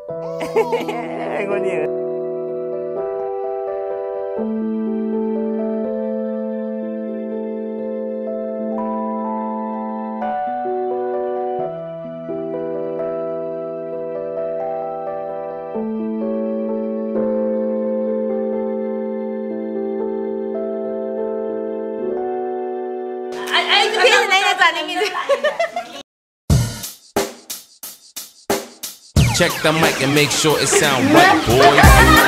Check the mic and make sure it sound right, boys.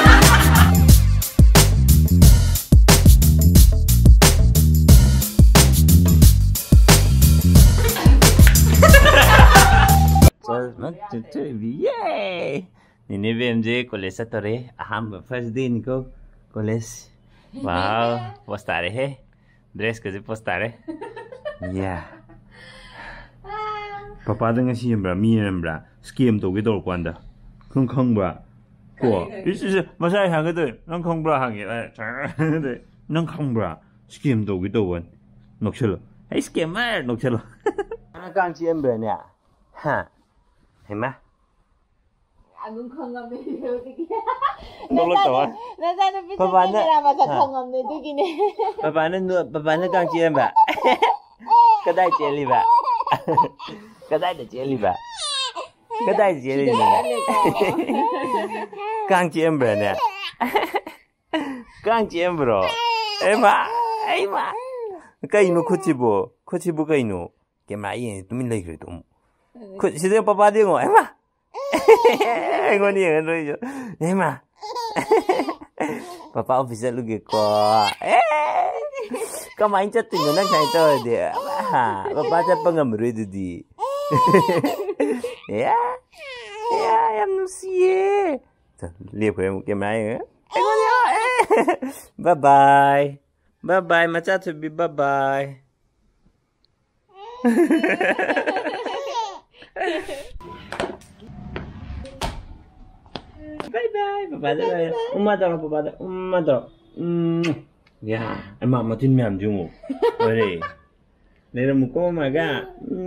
Yay! Ini BMJ college satore. Aham first day niko college. Wow, postare he. Dress kaje postare. Yeah. Papa dengan si mbra mi mbra scheme to cái đồ quan đó không bra của ý mà sai hàng cái đấy nó không bra hàng vậy đấy nó không bra scheme to cái đồ quan nộp chưa hay scheme mà nộp chưa anh càng chi em bền nè ha thấy má anh cũng không làm gì được cái kia nó lúc đó papa nó mà thật không làm gì được cái này papa nó càng chi em bà cái đây chơi đi bà cái đây là chơi đi bà cái đây chơi đi bà càng chị em bè nè càng chị em bro em mà cái nó khó chịu cái nó cái máy tụi mình lấy cái tụi khó chịu papa đi ngồi em mà anh có đi ăn rồi em mà papa officer lu cái co cái máy chất tình nó chạy tới đi papa chất bằng ngầm rồi đi ya em nó xìa liệp của em một cái máy nữa bye bye mà cha thôi bị bye bye bye bye umma taro ya em mà tin mẹ em chung rồi đây là một cô mà ga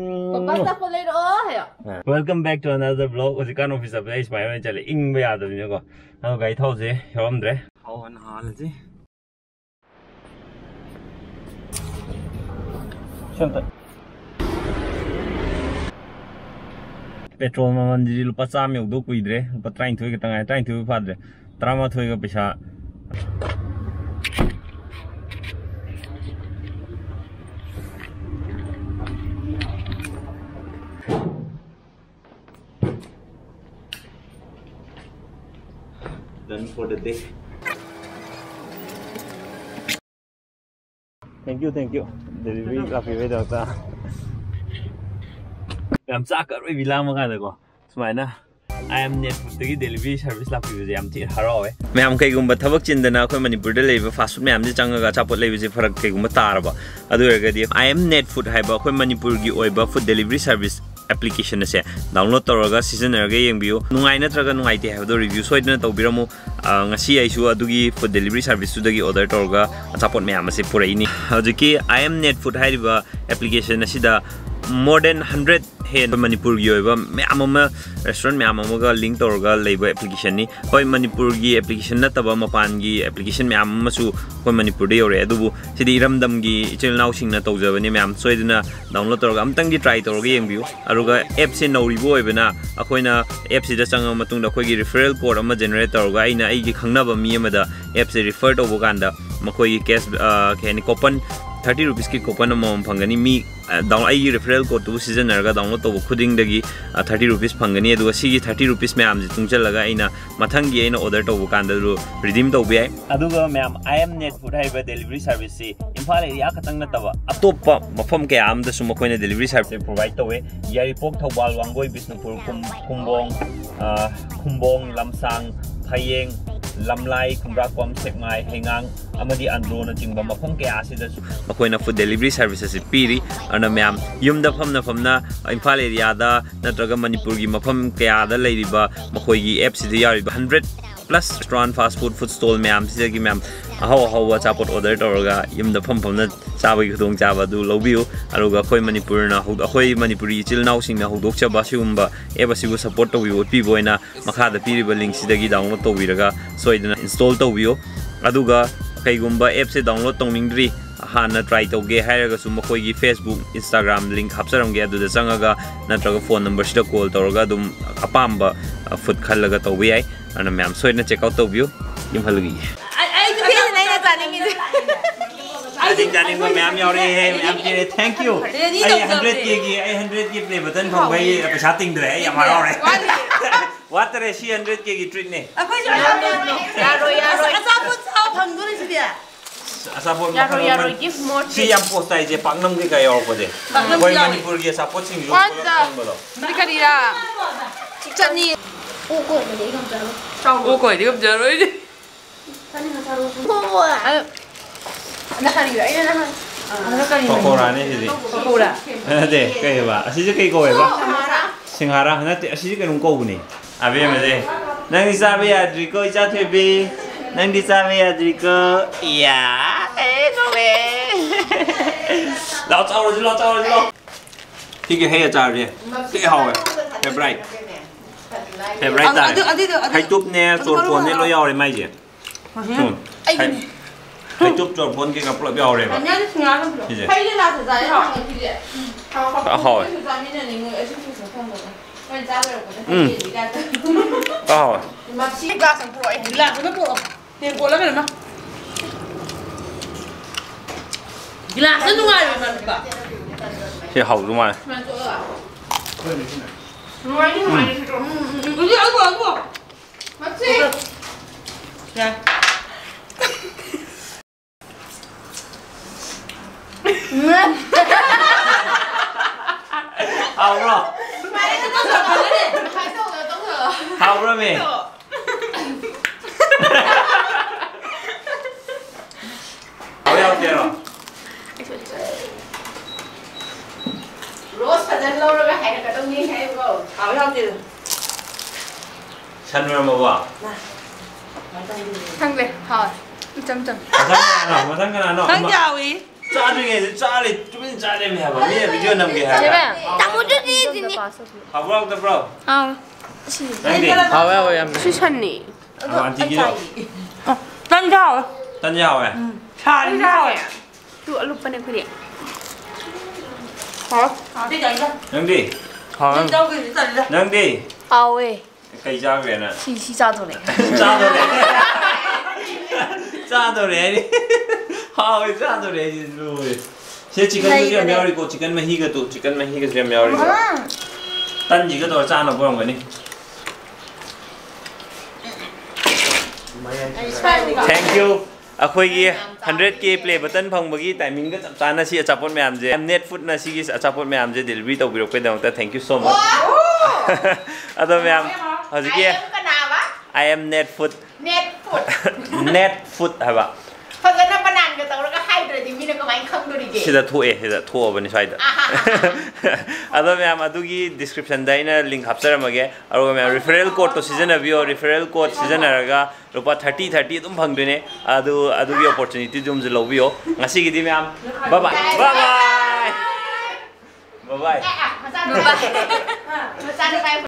welcome back to another vlog ở cái office place bài bên chơi in bây giờ rồi nhá cô nó cái thâu gì hiểu không đấy thâu anh hỏi là gì xem thật petrol mà mình đi lupa trăm nhiều đâu quý đấy lupa train thôi cái tăng ai train thôi phát đấy trama thôi cái pesa done for the day. Thank you. Delivery lagi về được ta. Làm sao cả rồi vì làm mà được không? Smile na. imnetfood cái delivery service lagi về làm thiệt haro ấy. Mấy ham cái cũng bắt thắc trên đó khơi Manipur để lấy về fast food mấy ham chỉ chẳng cái chapot lấy về farak cái cũng bắt tar ba. Adu cái đi imnetfood hay ba khơi Manipur cái oi ba food delivery service application se download toroga season erga yengbiu nungai natraga nungai te have the review soidna tobiramu ngasi aisu adugi food delivery service sudagi order toroga achapot me amase puraini hojiki imnetfood haiba application asida more than 100 hen Manipur gi oiba me amama restaurant me amama link toroga leiba application ni hoi Manipur gi application na taba mapan gi application me amama su hoi Manipur de ore adubu sidi ramdam gi channel now sing na tawjabani me am soidna download toroga amtang gi try toroga yengbiu aruga app se noribo oibana akoina app se da changa matungda khoi gi referral code ama generate toroga ina ai gi khangnaba mi amada app se refer to boganda makoi gi cash khani coupon 30 rupees ki coupon amom phangani mi down ai referral code to season erga download to khuding dagi 30 rupees phangani aduga sigi 30 rupees me am ji tungchal laga ina mathang gi aina order to bokanda redeem to bi aduga me am imnetfood haiba delivery service si imphal area khatang na taba atopa mafam ke am da sum koina delivery service provide to we yari pok thobal wangoi bisnupur kumbong lamsang thayeng lamlai kumrakom sekmai hengang amadi andro na chingba mafam ke asida makoina food delivery services piri ana myam yumda famna imphal area da natraga Manipur gi mafam ke ada leiriba makoi gi app sida yari 100 plus restaurant fast food stall myam sida gi myam ꯑꯍꯥꯎ ꯑꯆꯥꯄꯣꯠ order ꯇꯧꯔꯒ ꯌꯨꯝꯗ ꯐꯝꯅ ꯆꯥꯕꯒꯤ ꯈꯨꯗꯣꯡꯆꯥꯕ ꯑꯗꯨ ꯂꯧꯕꯤꯌꯨ ꯑꯗꯨꯒ ꯑꯩꯈꯣꯏ ꯃꯅꯤꯄꯨꯔꯤ ꯏꯆꯤꯜ ꯏꯅꯥꯎꯁꯤꯡꯅ ꯍꯧꯗꯣꯛꯆꯕ ꯁꯤꯒꯨꯝꯕ ꯑꯦꯞ ꯑꯁꯤꯕꯨ ꯁꯞꯄꯣꯔꯠ ꯇꯧꯕꯤꯌꯨ ꯎꯠꯄꯤꯕ ꯑꯣꯏꯅ ꯃꯈꯥꯗ ꯄꯤꯔꯤꯕ ꯂꯤꯡꯛꯁꯤꯗꯒꯤ ꯗꯥꯎꯟꯂꯣꯗ ꯇꯧꯕꯤꯔꯒ ꯁꯣꯏꯗꯅ ꯏꯟꯁꯇꯣꯜ ꯇꯧꯕꯤꯌꯨ ꯑꯗꯨꯒ ꯀꯩꯒꯨꯝꯕ ꯑꯦꯞꯁꯦ ꯗꯥꯎꯟꯂꯣꯗ ꯇꯧꯅꯤꯡꯗ꯭ꯔꯤ ꯍꯥꯟꯅ ꯇ꯭ꯔꯥꯏ ꯇꯧꯒꯦ ꯍꯥꯏꯔꯒꯁꯨ ꯃꯈꯣꯏꯒꯤ ꯐꯦꯁꯕꯨꯛ ꯏꯟꯁꯇꯥꯒ꯭ꯔꯥꯝ ꯂꯤꯡꯛ ꯍꯥꯞꯆꯔꯝꯒꯦ ꯑꯗꯨꯗ ꯆꯪꯉꯒ ꯅꯠꯇ꯭ꯔꯒ ꯐꯣꯟ ꯅꯝꯕꯔꯁꯤꯗ ꯀꯣꯜ ꯇꯧꯔꯒ ꯑꯗꯨꯝ ꯑꯄꯥꯝꯕ ꯐꯨꯗ ꯈꯜꯂꯒ ꯇꯧꯕ ꯌꯥꯏ ꯑꯗꯨꯅ ꯃꯌꯥꯝ ꯁꯣꯏꯗꯅ ꯆꯦꯛ ꯑꯥꯎꯠ ꯇꯧꯕꯤꯌꯨ ꯌꯨꯝꯍꯜꯂꯨꯒꯤ चानिंग मैम यारे है मैम के thank you I 100K play button फंगई पैसा तिंग दे या मारो रे वाट रे सी 100K की ट्रिक ने यारो गिफ्ट मोर सी याम पोस्ट आई जे पांगनम के काय और पदे कोई मणिपुर के सपोर्ट सिंग जो बोलो करीरा चटनी ओ कोई दिगम जरो पकोड़ा ने सिदी पकोड़ा दे कई बा असिजे कई कोई बा सिंहारा नते असिजे कनु कोबनी अबे मजे नंगी साबे याद्रिको इचा थेबे नंगी साबे याद्रिको या ए कोबे लाओ चाओ लो ठीक है चार रे ठीक हाउ है फेवरेट ता हाई टुप ने चोर फोन ने लो याव रे माइ जे हाई टुप चोर फोन के कपड़ा याव रे बा हाई ला से जाय how how Glass nó ngoài rồi mà. Thì hậu đúng rồi. Ngoài đi ngoài đi. Cứ đi ở của. Mất gì? Dạ. Hậu rồi. Mày nó tốt rồi đấy. Hai tốt rồi tốt rồi. Hậu rồi mày. Hậu nhau tiền rồi. Rose phải lâu rồi hãy là cả đông nhiên hay không? Hậu nhau tiền. Sân rồi mà bỏ. Thằng về, hỏi. Chấm. Mà thằng cái nào? Thằng chào ý. Cha đi, chúng mình cha đi mẹ bảo, bây giờ video nằm kìa. Chế bạn, tao muốn chút đi gì nhỉ? Học bro, tập bro. Đang đi. Học em. 추천이. Ăn gì đó? 딴 자. Tân giàu à? 잘 자. 또 얼룩 뻔해 그래. hả? Nâng đi. Nâng đi. 왜? Cây ra về nè. 시자도네. 짜도래. 왜 짜도래 rồi. Thế chỉ cần cái mèo đi cô chỉ cần mà hi cái tụ chỉ cần mà hi cái mèo đi. Tân gì cái đồ cha nó không phải đi. Thank you. अखोई 100K play button फंबगी timing चप चाना सी अचापोट ma'am जे imnetfood ना सी अचापोट ma'am जे delivery तौबिरकपेदमता थैंक यू सो मच अदो मैम हजिके I am netfood हबा फजना बनान के तौरगा हाइड्रेटिव मिने कमाई खंगदोरिगे सिदा थोअबनि साइदा अदो मैम अदुगी डिस्क्रिप्शन दाइना लिंक हापसरमगे अरो मैम रेफरल कोड तो सिजनबियो रेफरल कोड सिजनरगा रुपा 30 अदुम फंगदुने अदुगी अपॉर्चुनिटी जुम जे लौबियो ngasigiदी मैम बाय बाय